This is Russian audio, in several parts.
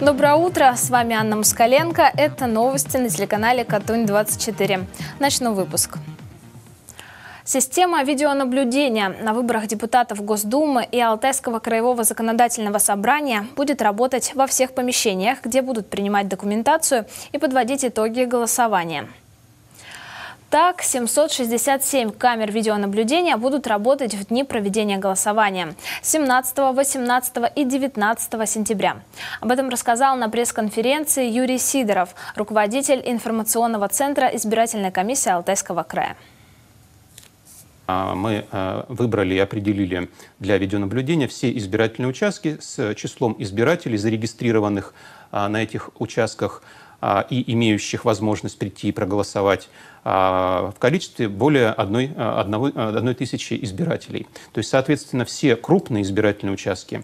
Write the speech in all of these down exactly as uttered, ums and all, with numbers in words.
Доброе утро, с вами Анна Москаленко. Это новости на телеканале Катунь двадцать четыре. Начну выпуск. Система видеонаблюдения на выборах депутатов Госдумы и Алтайского краевого законодательного собрания будет работать во всех помещениях, где будут принимать документацию и подводить итоги голосования. Так, семьсот шестьдесят семь камер видеонаблюдения будут работать в дни проведения голосования семнадцатого, восемнадцатого и девятнадцатого сентября. Об этом рассказал на пресс-конференции Юрий Сидоров, руководитель информационного центра избирательной комиссии Алтайского края. Мы выбрали и определили для видеонаблюдения все избирательные участки с числом избирателей, зарегистрированных на этих участках и имеющих возможность прийти и проголосовать в количестве более одной, одного, одной тысячи избирателей. То есть, соответственно, все крупные избирательные участки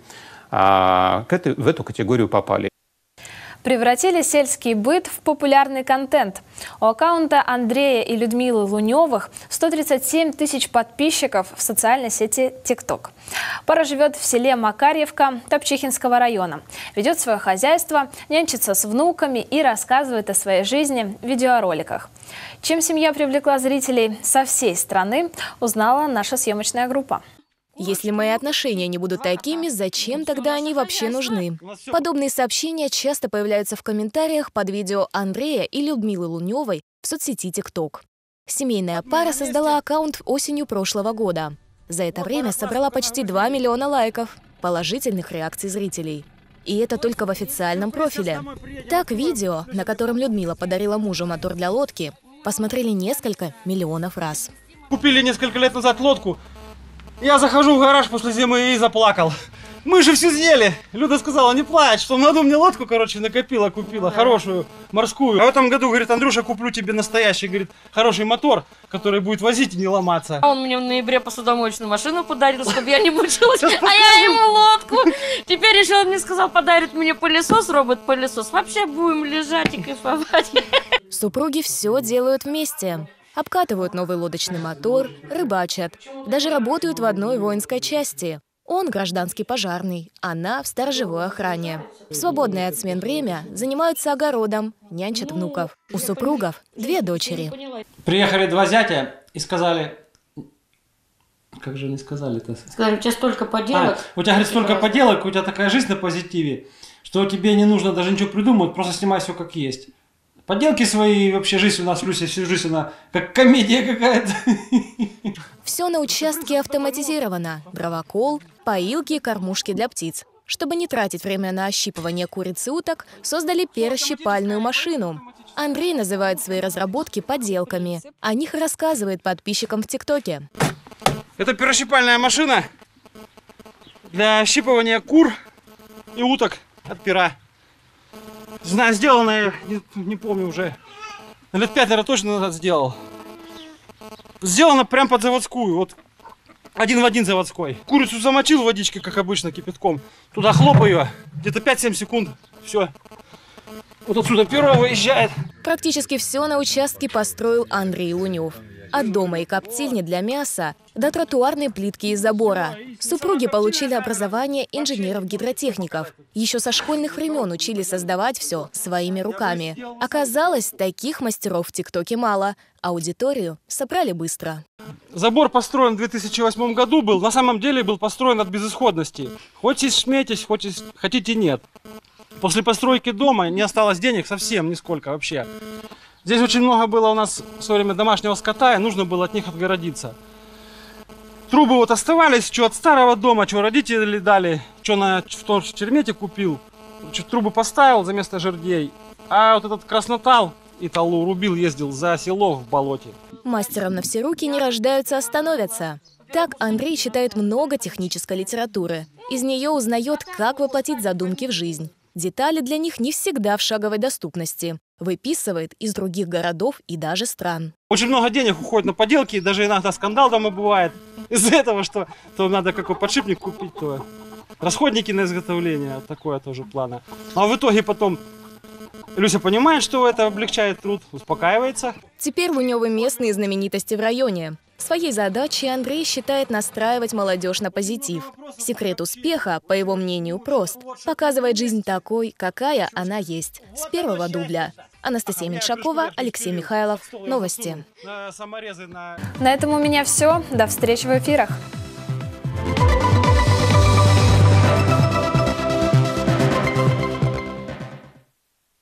в эту категорию попали. Превратили сельский быт в популярный контент. У аккаунта Андрея и Людмилы Луневых сто тридцать семь тысяч подписчиков в социальной сети ТикТок. Пара живет в селе Макарьевка Топчихинского района. Ведет свое хозяйство, нянчится с внуками и рассказывает о своей жизни в видеороликах. Чем семья привлекла зрителей со всей страны, узнала наша съемочная группа. Если мои отношения не будут такими, зачем тогда они вообще нужны? Подобные сообщения часто появляются в комментариях под видео Андрея и Людмилы Луневой в соцсети ТикТок. Семейная пара создала аккаунт осенью прошлого года. За это время собрала почти два миллиона лайков, положительных реакций зрителей. И это только в официальном профиле. Так, видео, на котором Людмила подарила мужу мотор для лодки, посмотрели несколько миллионов раз. Купили несколько лет назад лодку. Я захожу в гараж после зимы и заплакал. Мы же все съели. Люда сказала, не плачь, что в году мне лодку, короче, накопила, купила, хорошую, морскую. А в этом году, говорит, Андрюша, куплю тебе настоящий, говорит, хороший мотор, который будет возить и не ломаться. Он мне в ноябре посудомоечную машину подарил, чтобы я не мучилась, а я ему лодку. Теперь еще он мне сказал, подарит мне пылесос, робот-пылесос. Вообще будем лежать и кайфовать. Супруги все делают вместе. Обкатывают новый лодочный мотор, рыбачат, даже работают в одной воинской части. Он гражданский пожарный, она в сторожевой охране. В свободное от смен время занимаются огородом, нянчат внуков. У супругов две дочери. Приехали два зятя и сказали... Как же они сказали-то? Сказали, у тебя столько поделок. А, у тебя, говорит, столько поделок, у тебя такая жизнь на позитиве, что тебе не нужно даже ничего придумывать, просто снимай все как есть. Поделки свои, вообще жизнь у нас, Люся, всю жизнь она как комедия какая-то. Все на участке автоматизировано. Дровокол, поилки, кормушки для птиц. Чтобы не тратить время на ощипывание куриц и уток, создали перощипальную машину. Андрей называет свои разработки поделками. О них рассказывает подписчикам в ТикТоке. Это перощипальная машина для ощипывания кур и уток от пера. Знаю, сделанное, не, не помню уже, лет пять, наверное, точно назад сделал. Сделано прям под заводскую, вот один в один заводской. Курицу замочил в водичке, как обычно, кипятком. Туда хлопаю, где-то пять-семь секунд, все. Вот отсюда перо выезжает. Практически все на участке построил Андрей Лунев. От дома и коптильни для мяса до тротуарной плитки и забора. Супруги получили образование инженеров-гидротехников. Еще со школьных времен учили создавать все своими руками. Оказалось, таких мастеров в ТикТоке мало. Аудиторию собрали быстро. Забор построен в две тысячи восьмом году был. На самом деле был построен от безысходности. Хоть смейтесь, хоть хотите нет. После постройки дома не осталось денег совсем нисколько вообще. Здесь очень много было у нас в свое время домашнего скота, и нужно было от них отгородиться. Трубы вот оставались, что от старого дома, что родители дали, что на, в том же Чермете купил. Что трубы поставил за место жердей, а вот этот краснотал и талу рубил, ездил за село в болоте. Мастером на все руки не рождаются, а становятся. Так Андрей читает много технической литературы. Из нее узнает, как воплотить задумки в жизнь. Детали для них не всегда в шаговой доступности. Выписывает из других городов и даже стран. Очень много денег уходит на поделки, даже иногда скандал дома бывает. Из-за этого, что то надо какой подшипник купить, то расходники на изготовление, такое тоже плана. А в итоге потом Люся понимает, что это облегчает труд, успокаивается. Теперь Луневы местные знаменитости в районе. Своей задачей Андрей считает настраивать молодежь на позитив. Секрет успеха, по его мнению, прост. Показывать жизнь такой, какая она есть. С первого дубля. Анастасия Меньшакова, Алексей Михайлов. Новости. На этом у меня все. До встречи в эфирах.